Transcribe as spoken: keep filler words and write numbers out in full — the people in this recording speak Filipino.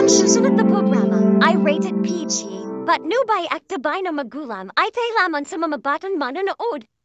Susunod na programa ay rated P G, but nubay at tabay na magulang ay kailangan sa mga batang manonood.